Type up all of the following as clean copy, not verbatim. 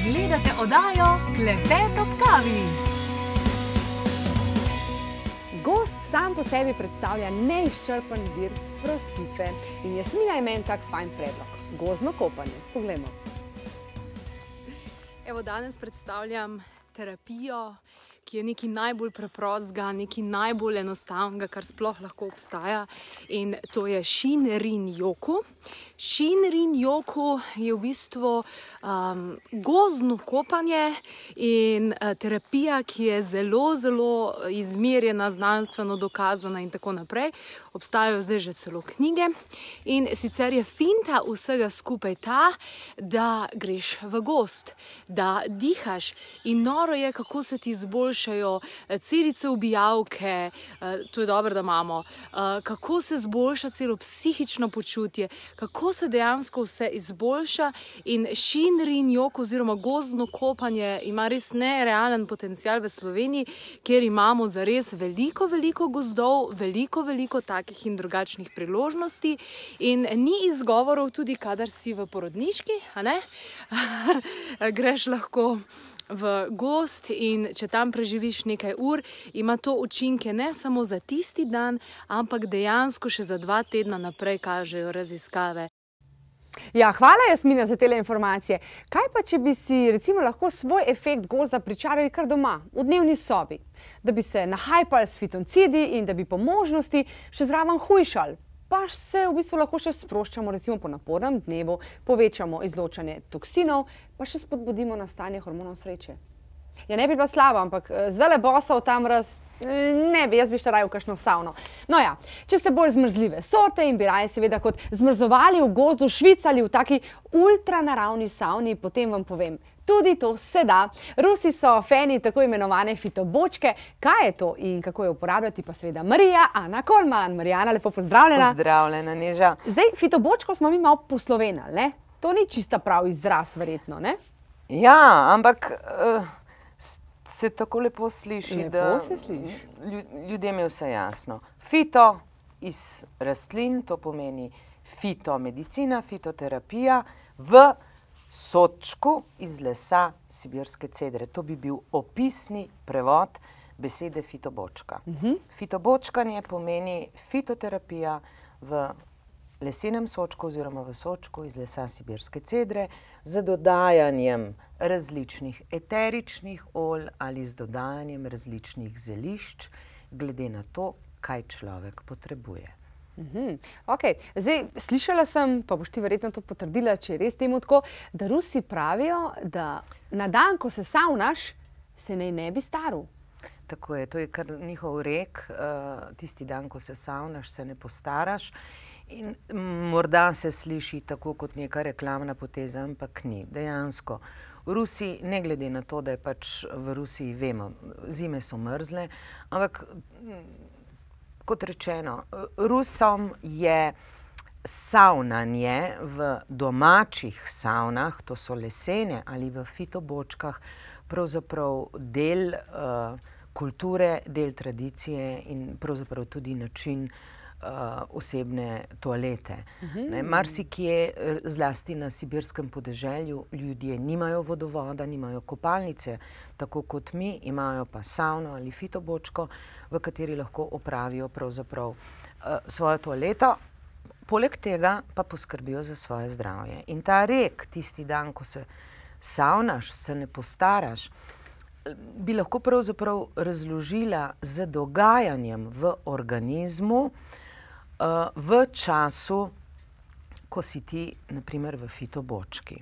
Gledate oddajo Klepet ob kavi. Gozd sam po sebi predstavlja neizčrpen vir sprostitve in Jasmina je meni tak fajn predlog. Gozdno kopanje. Poglejmo. Evo, danes predstavljam terapijo, ki je nekaj najbolj preprostega, nekaj najbolj enostavnega, kar sploh lahko obstaja, in to je Shinrin-yoku. Shinrin-yoku je v bistvu gozdno kopanje in terapija, ki je zelo, zelo izmerjena, znanstveno dokazana in tako naprej. Obstajajo zdaj že celo knjige in sicer je finta vsega skupaj ta, da greš v gozd, da dihaš in noro je, kako se ti izboljšajo celice ubijavke, to je dobro, da imamo, kako se izboljša celo psihično počutje, kako se dejansko vse izboljša in Shinrin-yoku oziroma gozdno kopanje ima res nerealen potencial v Sloveniji, kjer imamo zares veliko gozdov, veliko takih in drugačnih priložnosti in ni izgovorov tudi, kadar si v porodniški, a ne? Greš lahko v gozd in če tam preživiš nekaj ur, ima to učinke ne samo za tisti dan, ampak dejansko še za 2 tedna naprej kažejo raziskave. Ja, hvala Jasmina za tele informacije. Kaj pa, če bi si recimo lahko svoj efekt gozda pričarali kar doma, v dnevni sobi? Da bi se nahajpali s fitoncidi in da bi po možnosti še zraven hujšali. Pa se v bistvu lahko še sproščamo recimo po napornem dnevu, povečamo izločanje toksinov, pa še spodbudimo nastajanje hormonov sreče. Ja, ne bi bila slaba, ampak zdajle bosal tam ne bi, jaz bi še raje v kakšno savno. No ja, če ste bolj zmrzljive sorte in bi raje seveda kot zmrzovali v gozdu, švicali v taki ultranaravni savni, potem vam povem, tudi to se da. Rusi so fani tako imenovane fitobočke. Kaj je to in kako jo uporabljati, pa seveda Marija Ana Kolman. Marijana, lepo pozdravljena. Pozdravljena, Neža. Zdaj, fitobočko smo mi malo poslovenali, ne? To ni čista prav izraz, verjetno, ne? Ja, ampak se tako lepo sliši, lepo se sliši. Ljudem je vse jasno. Fito iz rastlin, to pomeni fitomedicina, fitoterapija v sodčku iz lesa sibirske cedre. To bi bil opisni prevod besede fitobočka. Fitobočkanje pomeni fitoterapija v lesenem sočku oziroma v sočku iz lesa sibirske cedre z dodajanjem različnih eteričnih olj ali z dodajanjem različnih zelišč, glede na to, kaj človek potrebuje. Ok, zdaj slišala sem, pa boš ti verjetno to potrdila, če je res temu tako, da Rusi pravijo, da na dan, ko se savnaš, se naj ne bi staril. Tako je, to je kar njihov rek, tisti dan, ko se savnaš, se ne postaraš. In morda se sliši tako kot neka reklamna poteza, ampak ni. Dejansko, Rusi, ne glede na to, da je pač v Rusiji, vemo, zime so mrzle, ampak kot rečeno, Rusom je savnanje v domačih savnah, to so lesene ali v fitobočkah, pravzaprav del kulture, del tradicije in pravzaprav tudi način osebne toalete. Marsikje, zlasti na sibirskem podeželju, ljudje nimajo vodovoda, nimajo kopalnice, tako kot mi, imajo pa savno ali fitobočko, v kateri lahko opravijo pravzaprav svojo toaleto, poleg tega pa poskrbijo za svoje zdravje. In ta rek, tisti dan, ko se savnaš, se ne postaraš, bi lahko pravzaprav razložila z dogajanjem v organizmu v času, ko si ti, na primer, v fitobočki.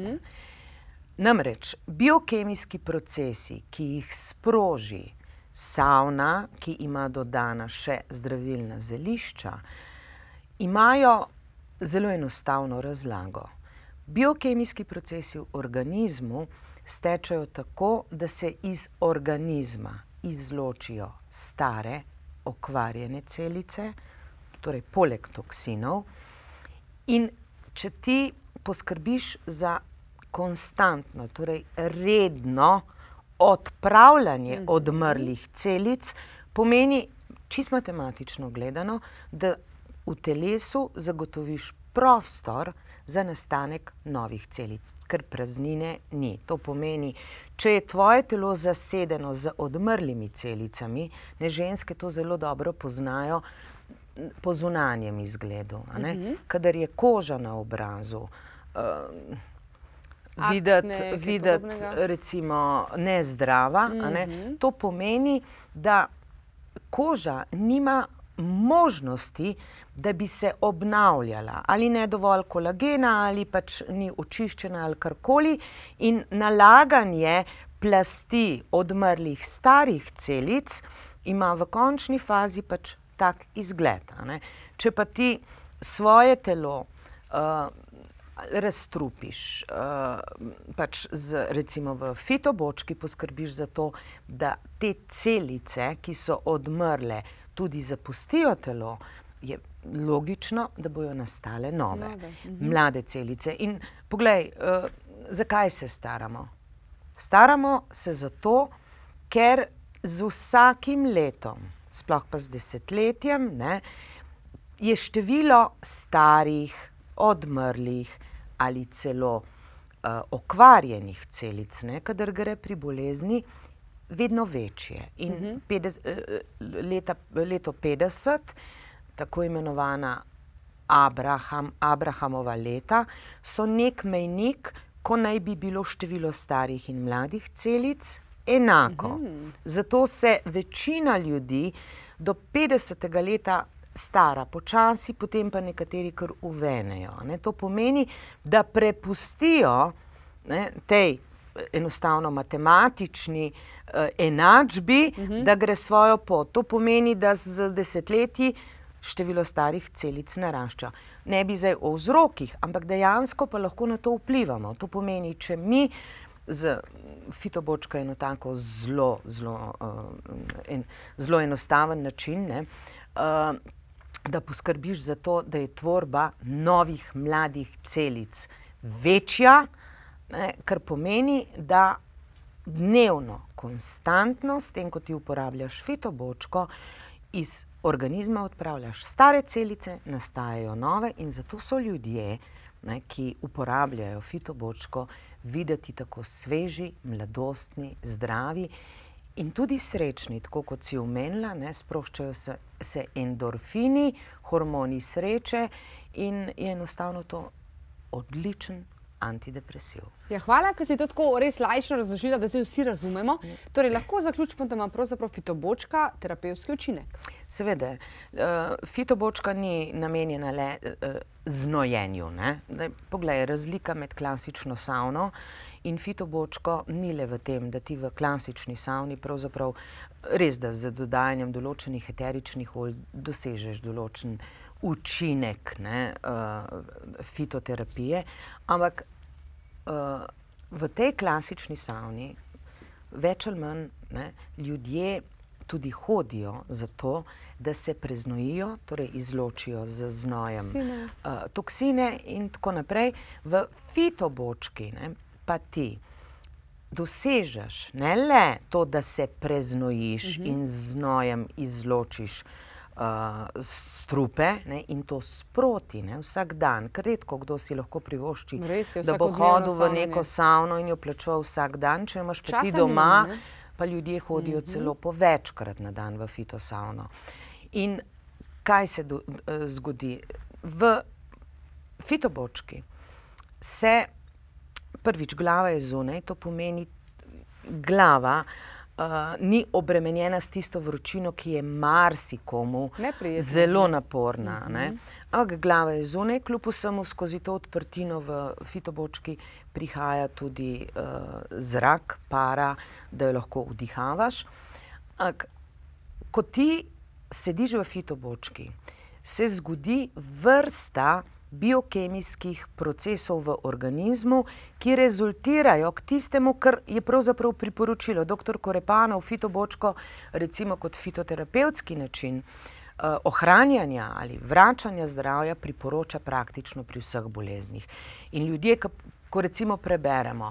Namreč, biokemijski procesi, ki jih sproži savna, ki ima dodana še zdravilna zelišča, imajo zelo enostavno razlago. Biokemijski procesi v organizmu stečejo tako, da se iz organizma izločijo stare, okvarjene celice, torej poleg toksinov, in če ti poskrbiš za konstantno, torej redno odpravljanje odmrlih celic, pomeni, čisto matematično gledano, da v telesu zagotoviš prostor za nastanek novih celic, ker praznine ni. To pomeni, če je tvoje telo zasedeno z odmrlimi celicami, ne, ženske to zelo dobro poznajo po zunanjem izgledu, a ne? Kadar je koža na obrazu, videti recimo nezdrava, a ne? To pomeni, da koža nima možnosti, da bi se obnavljala, ali ne dovolj kolagena, ali pač ni očiščena ali karkoli, in nalaganje plasti odmrlih starih celic ima v končni fazi pač tak izgled, a ne. Če pa ti svoje telo razstrupiš, pač recimo v fitobočki poskrbiš za to, da te celice, ki so odmrle, tudi zapustijo telo, je logično, da bojo nastale nove, mlade celice. In poglej, zakaj se staramo? Staramo se zato, ker z vsakim letom, sploh pa z desetletjem, ne, je število starih, odmrlih ali celo okvarjenih celic, ne, kadar gre pri bolezni, vedno večje. In leto 50, tako imenovana Abrahamova leta, so nek mejnik, ko naj bi bilo število starih in mladih celic enako. Zato se večina ljudi do 50. leta stara počasi, potem pa nekateri kar uvenejo. To pomeni, da prepustijo tej enostavno matematični enačbi, da gre svojo pot. To pomeni, da z desetletji število starih celic narašča. Ne bi zdaj o vzrokih, ampak dejansko pa lahko na to vplivamo. To pomeni, če mi fitobočka je eno tako zelo enostaven način, ne, da poskrbiš za to, da je tvorba novih mladih celic večja, ne, kar pomeni, da dnevno, konstantno, s tem, ko ti uporabljaš fitobočko, iz organizma odpravljaš stare celice, nastajajo nove, in zato so ljudje, ne, ki uporabljajo fitobočko, videti tako sveži, mladostni, zdravi in tudi srečni, tako kot si omenila, ne, sproščajo se endorfini, hormoni sreče, in je enostavno to odličen antidepresiv. Ja, hvala, ker si to tako res laično razložila, da zdaj vsi razumemo. Torej, lahko zaključimo, da ima pravzaprav fitobočka terapevtski učinek. Seveda, fitobočka ni namenjena le znojenju, ne. Poglej, razlika med klasično savno in fitobočko ni le v tem, da ti v klasični savni pravzaprav res, da z dodajanjem določenih eteričnih olj dosežeš določen učinek, ne, fitoterapije, ampak v tej klasični savni več ali manj, ne, ljudje tudi hodijo za to, da se preznojijo, torej izločijo z znojem toksine in tako naprej. V fitobočki, ne, pa ti dosežeš ne le to, da se preznojiš in z znojem izločiš strupe, ne, in to sproti, ne, vsak dan, ker redko kdo si lahko privošči, da bo hodil v neko savno in jo plačeval vsak dan, če imaš pa ti doma, pa ljudje hodijo celo po večkrat na dan v fitosavno. In kaj se zgodi? V fitobočki se prvič glava je zunaj, to pomeni glava ni obremenjena s tisto vročino, ki je marsikomu zelo naporna. Ampak glava je zunaj, kljub vsemu skozi to odprtino v fitobočki prihaja tudi zrak, para, da jo lahko vdihavaš. Ko ti sediš v fitobočki, se zgodi vrsta biokemijskih procesov v organizmu, ki rezultirajo k tistemu, kar je pravzaprav priporočilo. Doktor Korepanov fitobočko recimo kot fitoterapevtski način ohranjanja ali vračanja zdravja priporoča praktično pri vseh boleznih. In ljudje, ko recimo preberemo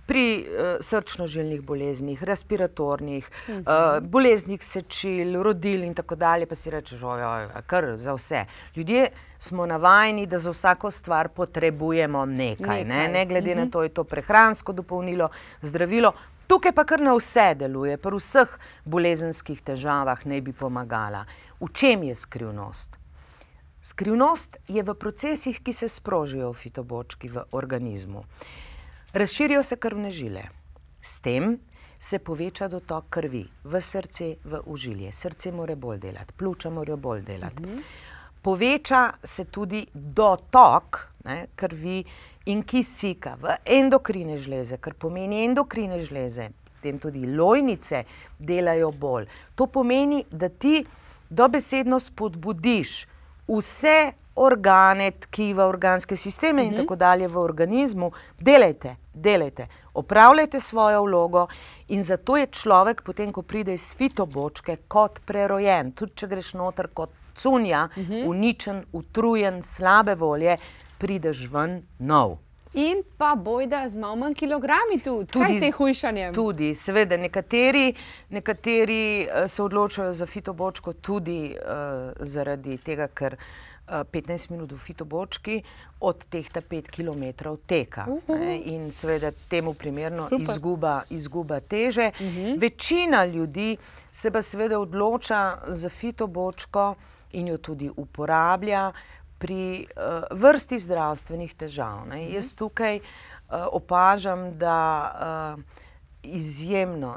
pri srčno-žilnih boleznih, respiratornih, boleznih sečil, rodil in tako dalje, pa si rečeš, kar za vse. Ljudje smo navajeni, da za vsako stvar potrebujemo nekaj. Ne glede na to, je to prehransko dopolnilo, zdravilo. Tukaj pa kar na vse deluje, pri vseh bolezenskih težavah naj bi pomagala. V čem je skrivnost? Skrivnost je v procesih, ki se sprožijo v fitobočki v organizmu. Razširijo se krvne žile. S tem se poveča dotok krvi v srce, v ožilje. Srce mora bolj delati, pljuča morajo bolj delati. Poveča se tudi dotok krvi in kisika v endokrine žleze, kar pomeni endokrine žleze, potem tudi lojnice delajo bolj. To pomeni, da ti dobesedno spodbudiš vse organe, tkiva, organske sisteme in tako dalje v organizmu. Delajte, opravljajte svojo vlogo in zato je človek potem, ko pride iz fitobočke, kot prerojen. Tudi če greš noter kot cunja, uničen, utrujen, slabe volje, prideš ven nov. In pa bojda z malo manj kilogrami tudi. Kaj s tem hujšanjem? Tudi, seveda, nekateri se odločajo za fitobočko tudi zaradi tega, ker 15 minut v fitobočki od tehta 5 kilometrov teka. In seveda temu primerno izguba teže. Večina ljudi se pa seveda odloča za fitobočko in jo tudi uporablja pri vrsti zdravstvenih težav. Jaz tukaj opažam, da izjemno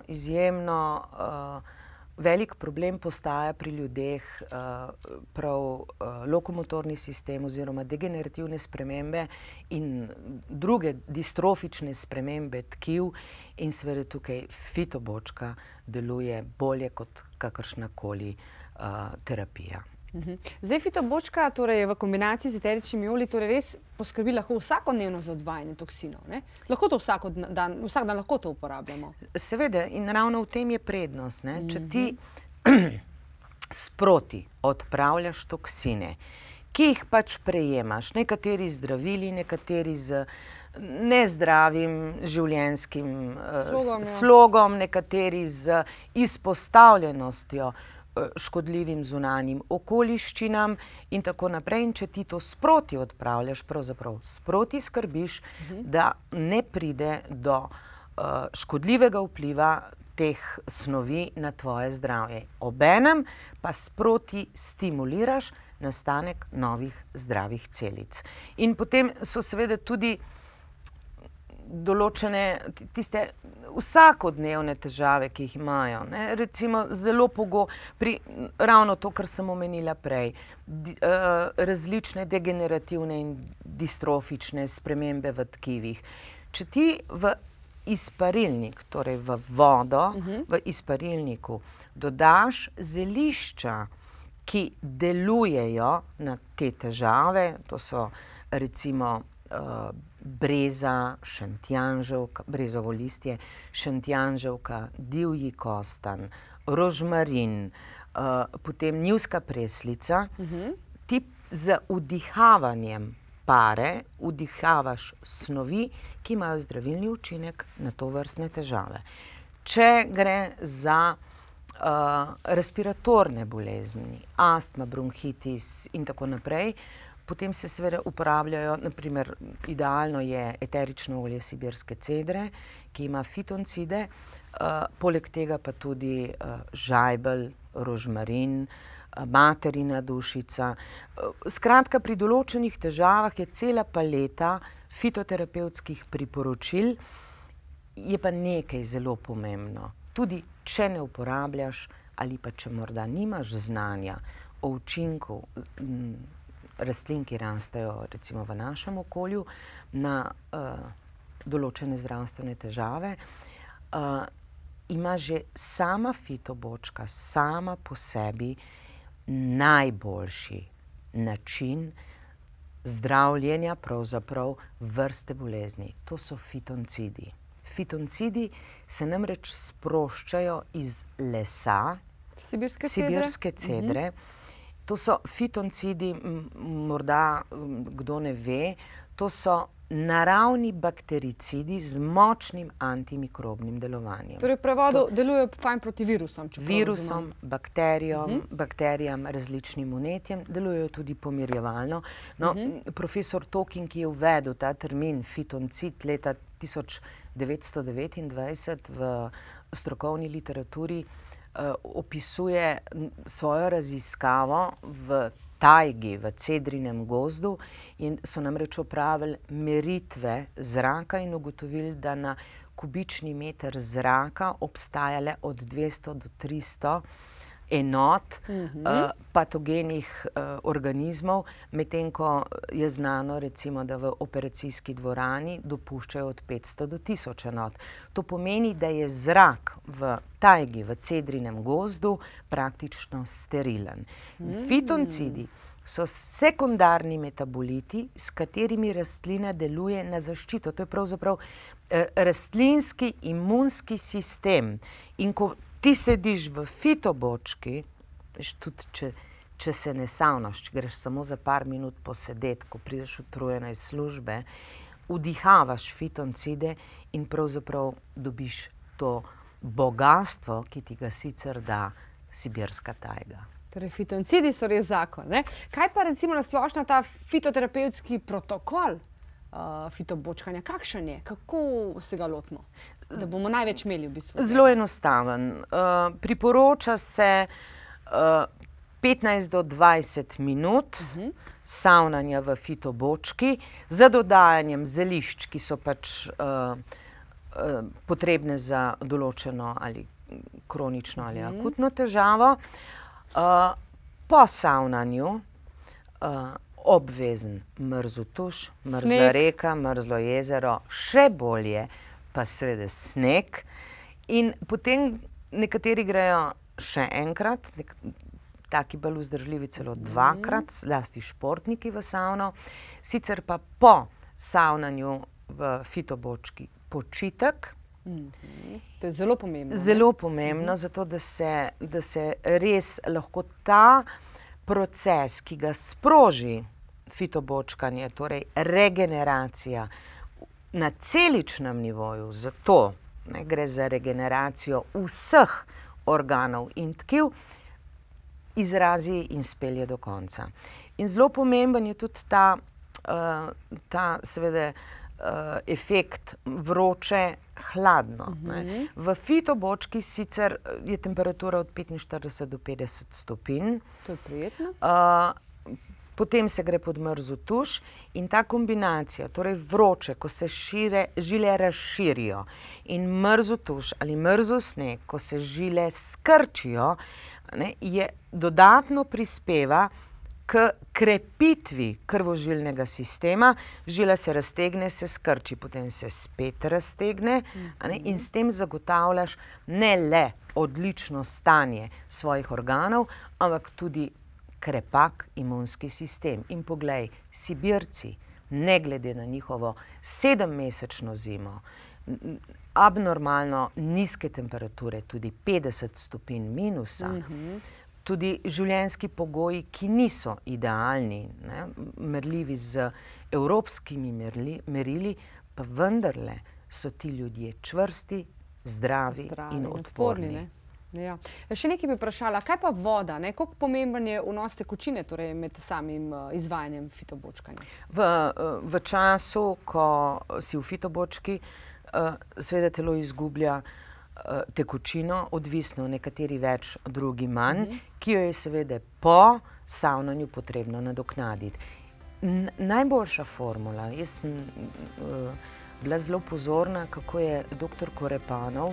velik problem postaja pri ljudeh prav lokomotorni sistem oziroma degenerativne spremembe in druge distrofične spremembe tkiv in seveda tukaj fitobočka deluje bolje kot kakršnakoli terapija. Zdaj fitobočka torej v kombinaciji z eteričnimi olji torej res poskrbi lahko vsakodnevno za odvajanje toksinov. Lahko to vsak dan lahko to uporabljamo. Seveda in ravno v tem je prednost. Če ti sproti odpravljaš toksine, ki jih pač prejemaš, nekateri zdravili, nekateri z nezdravim življenjskim slogom, nekateri z izpostavljenostjo škodljivim zunanjim okoliščinam in tako naprej. In če ti to sproti odpravljaš, pravzaprav sproti skrbiš, da ne pride do škodljivega vpliva teh snovi na tvoje zdravje. Obenem pa sproti stimuliraš nastanek novih zdravih celic. In potem so seveda tudi določene tiste vsakodnevne težave, ki jih imajo. Recimo zelo pri ravno to, kar sem omenila prej, različne degenerativne in distrofične spremembe v tkivih. Če ti v izparilnik, torej v vodo, v izparilniku dodaš zelišča, ki delujejo na te težave, to so recimo breza, šentjanževka, brezovo listje, šentjanževka, divji kostan, rožmarin, potem njivska preslica. Ti z vdihavanjem pare vdihavaš snovi, ki imajo zdravilni učinek na tovrstne težave. Če gre za respiratorne bolezni, astma, bronhitis in tako naprej, potem se seveda uporabljajo, naprimer, idealno je eterično olje sibirske cedre, ki ima fitoncide, poleg tega pa tudi žajbelj, rožmarin, materina dušica. Skratka, pri določenih težavah je cela paleta fitoterapevtskih priporočil, je pa nekaj zelo pomembno. Tudi če ne uporabljaš ali pa če morda nimaš znanja o učinku rastlin, ki rastejo recimo v našem okolju, na določene zdravstvene težave, ima že sama fitobočka, sama po sebi najboljši način zdravljenja pravzaprav vrste bolezni. To so fitoncidi. Fitoncidi se namreč sproščajo iz lesa, sibirske cedre. To so fitoncidi, morda kdo ne ve, to so naravni baktericidi z močnim antimikrobnim delovanjem. Torej v prevodu delujejo fajn proti virusom. Virusom, bakterijam, različnim vnetjem, delujejo tudi pomirjevalno. No, profesor Tokin, ki je uvedel ta termin fitoncid leta 1929 v strokovni literaturi, opisuje svojo raziskavo v tajgi, v cedrinem gozdu, in so namreč opravili meritve zraka in ugotovili, da na kubični meter zraka obstaja le od 200 do 300 enot patogenih organizmov, medtem ko je znano, recimo, da v operacijski dvorani dopuščajo od 500 do 1000 enot. To pomeni, da je zrak v tajgi, v cedrinem gozdu praktično sterilen. Fitoncidi so sekundarni metaboliti, s katerimi rastlina deluje na zaščito. To je pravzaprav rastlinski imunski sistem. In ko ti sediš v fitobočki, tudi če se ne savnaš, če greš samo za par minut posedeti, ko prideš utrujena iz službe, vdihavaš fitoncide in pravzaprav dobiš to bogastvo, ki ti ga sicer da sibirska tajga. Torej, fitoncidi so res zakon, ne? Kaj pa recimo na splošno ta fitoterapevtski protokol fitobočkanja? Kakšen je? Kako se ga lotimo? Da bomo največ imeli v bistvu. Zelo enostaven. Priporoča se 15 do 20 minut savnanja v fitobočki z dodajanjem zelišč, ki so pač potrebne za določeno ali kronično ali akutno težavo. Po savnanju obvezen mrzel tuš, mrzla reka, mrzlo jezero, še bolje pa seveda sneg. In potem nekateri grejo še enkrat, taki bolj vzdržljivi celo dvakrat, zlasti športniki v savno. Sicer pa po savnanju v fitobočki počitek. To je zelo pomembno. Zelo pomembno, zato da se res lahko ta proces, ki ga sproži fitobočkanje, torej regeneracija na celičnem nivoju, zato gre za regeneracijo vseh organov in tkiv, izrazi in spelje do konca. In zelo pomemben je tudi ta seveda efekt vroče-hladno. V fitobočki sicer je temperatura od 45 do 50 stopinj. To je prijetno. Potem se gre pod mrzel tuš in ta kombinacija, torej vroče, ko se žile razširijo, in mrzel tuš ali mrzel sneg, ko se žile skrčijo, je dodatno prispeva k krepitvi krvožilnega sistema. Žila se raztegne, se skrči, potem se spet raztegne, in s tem zagotavljaš ne le odlično stanje svojih organov, ampak tudi krepak imunski sistem. In poglej, Sibirci, ne glede na njihovo 7-mesečno zimo, abnormalno nizke temperature, tudi 50 stopinj minusa, tudi življenjski pogoji, ki niso idealni, merljivi z evropskimi merili, pa vendarle so ti ljudje čvrsti, zdravi in odporni. Ja. Še nekaj bi vprašala, kaj pa voda? Koliko pomemben je vnos tekočine med samim izvajanjem fitobočkanja? V času, ko si v fitobočki, seveda telo izgublja tekočino, odvisno, nekateri več, drugi manj, ki jo je seveda po savnanju potrebno nadoknaditi. Najboljša formula, jaz sem bila zelo pozorna, kako je dr. Korepanov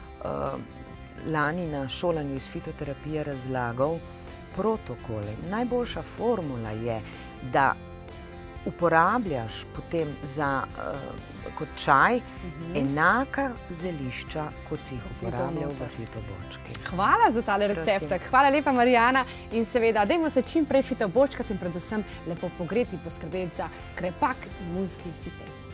lani na šolanju iz fitoterapije razlagal protokole. Najboljša formula je, da uporabljaš potem kot čaj enaka zelišča, kot si jih uporabljal v fitobočki. Hvala za tale receptek. Hvala lepa, Marijana. In seveda, dajmo se čim prej fitobočkati in predvsem lepo pogreti, poskrbeti za krepak imunski sistem.